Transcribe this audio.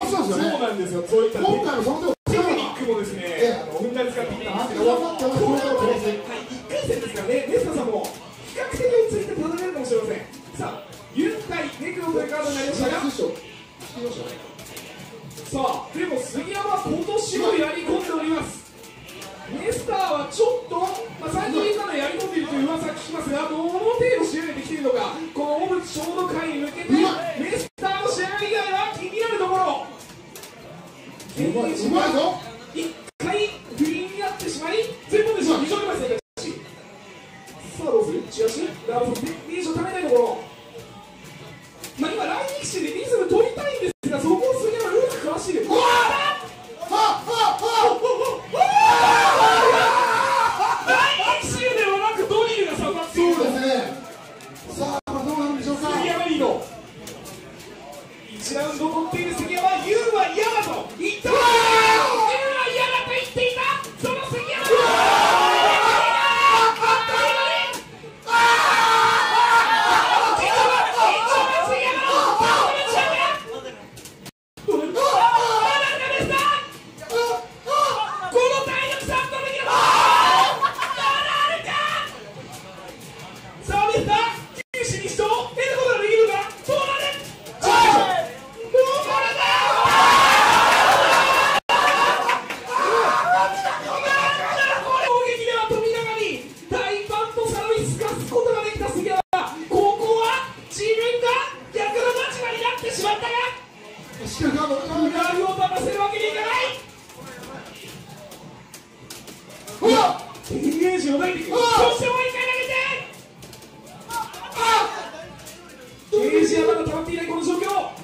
そうなんですよ。そういった今回のそのテクニックもですね、ふんだんに使っていったんですけど、これはですね、1回戦ですからね、ネスタさんも比較的落ち着いて戦えるかもしれません。さあ、ユン対ネクロというカードになりましたが、さあ、でも杉山は今年もやり込んでおります。ネスターはちょっと、最近からやり込んでいるという噂聞きますが、どの程度仕上げてきているのか、この小渕衝動会に向けて、ネスターの仕上がり以外は気になるところ。うまいぞ。一回不利になってしまい、全部でしょ、非常にうまいですね。さあ、どうするチアシラブソン、リーチをためたいところ。今、来日士でリズム取りたいんですが、そこを杉山うまくかわしている。1ラウンド取っている杉山、ユーは嫌だと言ったユーは嫌だと言っていた、その杉山ゲージはまだ溜まっていないこの状況。